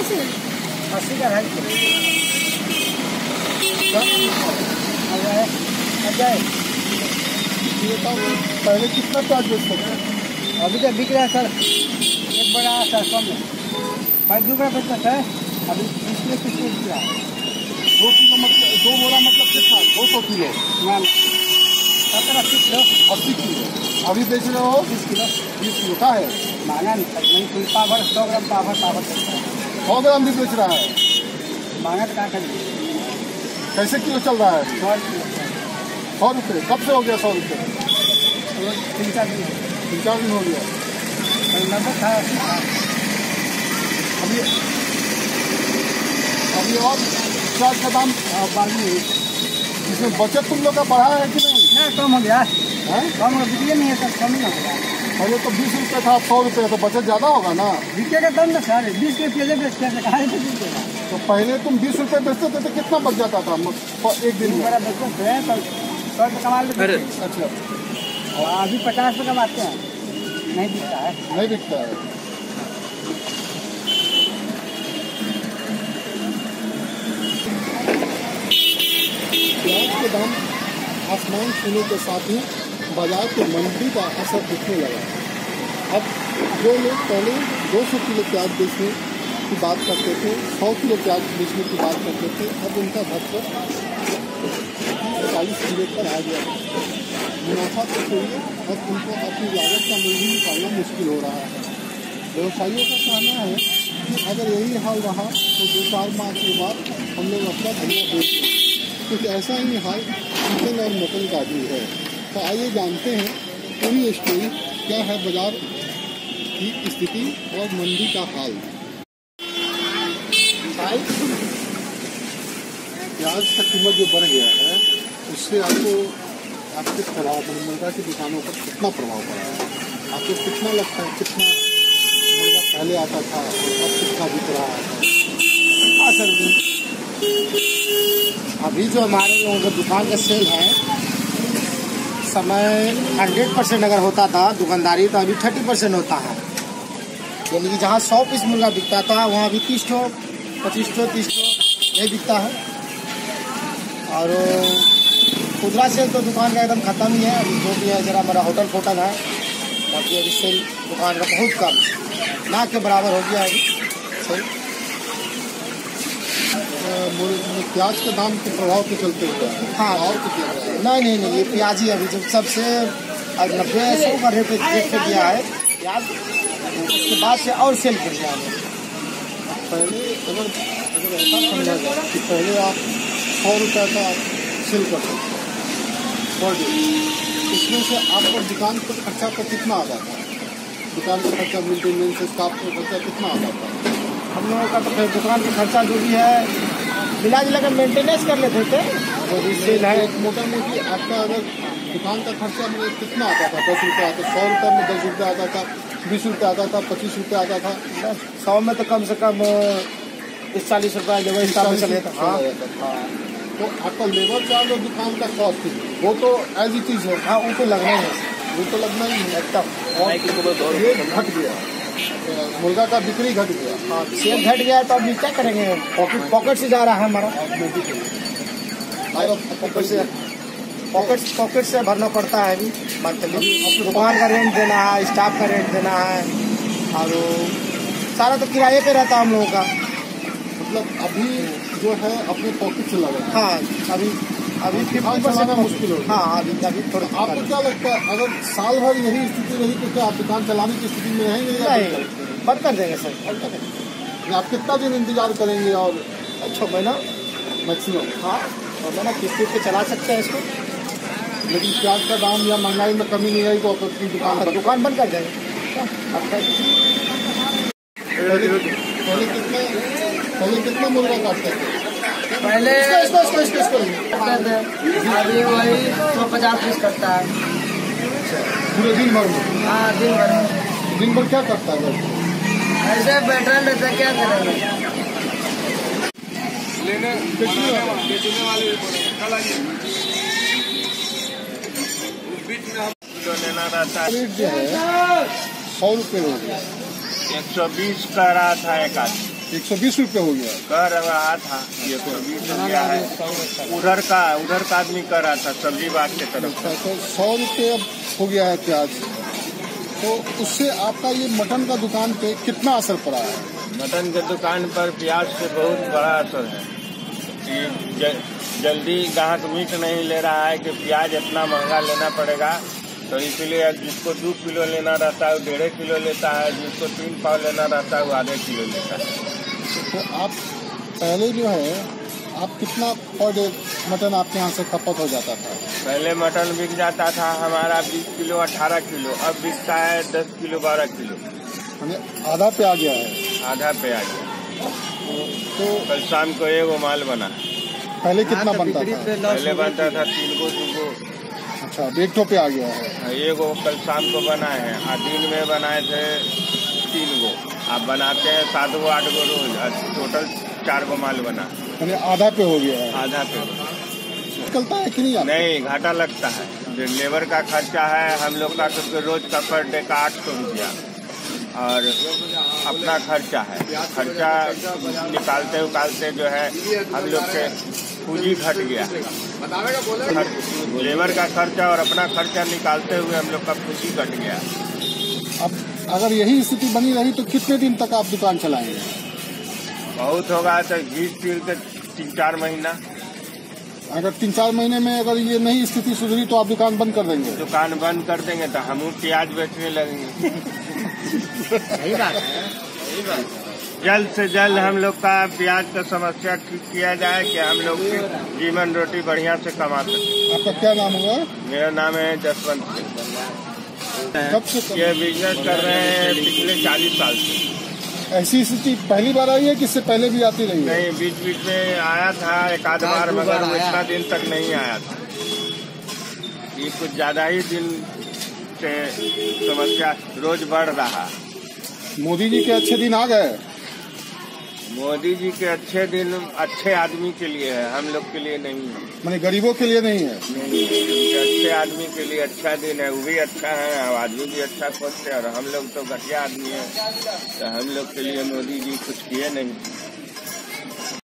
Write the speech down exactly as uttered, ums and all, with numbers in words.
अस्सी अस्सी का ढाई किलो आ जाए आ जाए। ये बताओ पहले कितना प्याज बेचते थे? अभी तो बिक रहा है सर, एक बड़ा सर कम है भाई दो रुपये बेचता है, अभी बीस किलो तीस किलो बिक रहा है। दो किलो मतलब दो बोरा मतलब कितना? दो सौ किलो ना सत्तर अस्सी किलो अस्सी किलो अभी बेच रहे हो? बीस किलो बीस किलो का है महंगा नहीं सर, नहीं कोई पावर सौ ग्राम पावर पावर चलता है, सौ ग्राम भी बेच रहा है। महंगा तो कहाँ खरीद कैसे किलो चल रहा है? सौ किलो सौ रुपये कब से हो गया? सौ रुपये तीन चार दिन तीन चार दिन हो गया। नब्बे था अभी अभी और प्याज का दाम बारह हुई इसमें बचत तुम लोग का बढ़ा है कि नहीं? ना कम हो गया है कम हो बिक्री नहीं है सर, कम ही ना होगा। पहले तो बीस रुपये था, अब सौ रुपये, तो बचत ज़्यादा होगा ना? बिकेगा तब ना सर, बीस के पेजे बेचते हैं कहाँ से बिकेगा। तो पहले तुम बीस रुपये बेचते थे तो कितना बच जाता था एक दिन में? मेरा बेचते थे तो सौ रुपये कमा लेते थे। अच्छा, और अभी पचास रुपये कमाते हैं, नहीं बिकता है नहीं बिकता है। प्याज के दाम आसमान छूने के साथ ही बाजार के मंदी का असर दिखने लगा। अब जो लोग पहले दो सौ किलो प्याज बेचने की बात करते थे, सौ किलो प्याज बेचने की बात करते थे, अब उनका घटकर चालीस किलो पर आ गया। मुनाफा तो छोड़िए, अब उनको अपनी लागत का मूल्य निकालना मुश्किल हो रहा है। व्यवसायियों का कहना है कि अगर यही हाल रहा तो दो चार माह के बाद हम लोग अपना धंधा बेच दें, क्योंकि ऐसा ही हाल चिकन और मटन का भी है। तो आइए जानते हैं पूरी स्टोरी, क्या है बाजार की स्थिति और मंदी का हाल। प्याज का कीमत जो बढ़ गया है उससे आपको आपके प्रभाव पर मुर्गा की दुकानों पर कितना प्रभाव पड़ा है? आपको कितना लगता है कितना मुर्गा पहले आता था अब कितना बिक रहा है? हाँ सर, अभी जो हमारे लोगों का दुकान का सेल है, समय हंड्रेड परसेंट अगर होता था दुकानदारी तो अभी थर्टी परसेंट होता है। यानी कि जहाँ सौ पीस मुर्गा बिकता था वहाँ अभी तीस ठो पच्चीस ठो तीस ठो यही बिकता है। और खुदरा सेल तो दुकान का एकदम ख़त्म ही है। अभी जो भी है जरा मेरा होटल फोटल है, बाकी अभी सेल दुकान का बहुत कम, ना के बराबर हो गया अभी सेल। प्याज के दाम के प्रभाव के चलते हुए हाँ और कुछ लग रहा है? नहीं नहीं नहीं, ये प्याज ही अभी जब सबसे नब्बे सौ का रेट रेट पे दिया है प्याज, उसके बाद से और सेल कर गया है। पहले अगर अगर ऐसा समझा जाए कि पहले आप सौ रुपये का सेल करते थे पर डे, इसमें से आपको दुकान पर खर्चा पर कितना आ जाता है? दुकान का खर्चा, मेंटेनेंस, स्टाफ का खर्चा कितना आ जाता है? हम लोगों का तो फिर दुकान का खर्चा जो भी है मिला जुला कर मेंटेनेंस कर लेते थे। जो भी सेल है एक मोटा मोटी आपका अगर दुकान का खर्चा में कितना आता था? दस रुपये आता, सौ रुपये में दस रुपये आता था, बीस रुपये आता था, पच्चीस रुपये आता था। सौ में तो कम से कम तीस चालीस रुपये लेबर हिसाब से चले था। हाँ हाँ, तो आपका लेबर चार्ज और दुकान का कॉस्ट वो तो एज इट इज है। हाँ वो तो लगना ही है, वो तो लगना ही है एकदम। और ये घट गया, मुर्गा का बिक्री घट गया। हाँ सेल घट गया तो अभी क्या करेंगे? पॉकेट पॉकेट से जा रहा है हमारा, पॉकेट से पॉकेट पॉकेट से भरना पड़ता है अभी। मंथली दुकान का रेंट देना है, स्टाफ का रेंट देना है, और सारा तो किराए पे रहता है हम लोगों का। मतलब अभी जो है अपने पॉकेट से लगा। हाँ अभी अभी फिफ्टी परसेंट मुश्किल हो। हाँ अभी अभी थोड़ा। आपको क्या लगता है अगर साल भर यही स्थिति रही तो क्या आप दुकान चलाने की स्थिति में रहेंगे? नहीं, बंद कर देंगे सर। आप कितना दिन इंतजार करेंगे? और छः महीना मैक्सिमम। हाँ छः महीना किस्त पे चला सकते हैं इसको। लेकिन प्याज का दाम या महंगाई में कमी नहीं आई तो अपनी दुकान दुकान बंद कर देंगे। पहले कितना पहले कितना मुर्गा काटते थे? पहले इसको इसको इसको इसको अभी वही सौ पचास पीस करता है पूरे दिन भर में। हाँ दिन भर दिन भर क्या करता है? ऐसे बैठा रहता, क्या करेंगे? लेने बेचने वाले कल आइए। बीच में हम जो लेना रहता है रेट जो है सौ रुपये हो गया, एक सौ बीस का रहा था एक आदमी। एक सौ बीस रुपये हो गया। कह रहा था एक सौ बीस हो गया है। उधर का उधर का आदमी कह रहा था सब्जी बाग के तरफ। अच्छा, तो सौ रुपये अब हो गया है प्याज। तो उससे आपका ये मटन का दुकान पे कितना असर पड़ा है? मटन के दुकान पर प्याज से बहुत बड़ा असर है कि ज, जल्दी ग्राहक मीट नहीं ले रहा है कि प्याज इतना महंगा लेना पड़ेगा, तो इसलिए जिसको दो किलो लेना रहता है वो डेढ़ किलो लेता है, जिसको तीन पाव लेना रहता है वो आधे किलो लेता है। तो आप पहले जो है आप कितना पर डे मटन आपके यहाँ से खपत हो जाता था? पहले मटन बिक जाता था हमारा बीस किलो अठारह किलो, अब बिकता है दस किलो बारह किलो, आधा पे आ गया है। आधा पे आ गया। तो कल शाम को एगो माल बना। पहले कितना बनता था? पहले बनता था तीन गो दो गो। अच्छा, एक ठो पे आ गया है। एगो कल शाम को बनाए हैं, आज दिन में बनाए थे तीन गो। आप बनाते हैं सात गो आठ गो रोज, टोटल चार गो माल बना। यानी आधा पे हो गया है। आधा पे निकलता है कि नहीं? नहीं, घाटा लगता है। लेबर का खर्चा है हम लोग का, क्योंकि रोज का पर डे का आठ सौ रुपया और अपना खर्चा है। खर्चा निकालते उकालते जो है हम लोग के पूंजी घट गया। लेबर का खर्चा और अपना खर्चा निकालते हुए हम लोग का पूंजी घट गया। अब अगर यही स्थिति बनी रही तो कितने दिन तक आप दुकान चलाएंगे? बहुत होगा तो घीस तीर के तीन चार महीना। अगर तीन चार महीने में अगर ये नहीं स्थिति सुधरी तो आप दुकान बंद कर देंगे? दुकान बंद कर देंगे तो हम प्याज बेचने लगेंगे। यही बात है, यही बात। जल्द से जल्द हम लोग का प्याज का समस्या ठीक किया जाए कि हम लोग की जीवन रोटी बढ़िया से कमा सकें। आपका क्या नाम होगा? मेरा नाम है जसवंत सिंह। कब से ये बिजनेस कर रहे हैं पिछले चालीस साल से। ऐसी स्थिति पहली बार आई है कि इससे पहले भी आती रही है? नहीं, बीच बीच में आया था एक आध बार, मगर वो इतना दिन तक नहीं आया था। ये कुछ ज्यादा ही दिन से समस्या रोज बढ़ रहा। मोदी जी के अच्छे दिन आ गए। मोदी जी के अच्छे दिन अच्छे आदमी के लिए है, हम लोग के लिए नहीं है। माने गरीबों के लिए नहीं है? नहीं, अच्छे आदमी के लिए अच्छा दिन है। वो भी अच्छा है और आदमी भी अच्छा सोचते हैं, और हम लोग तो घटिया आदमी है, तो हम लोग के लिए मोदी जी कुछ किए नहीं।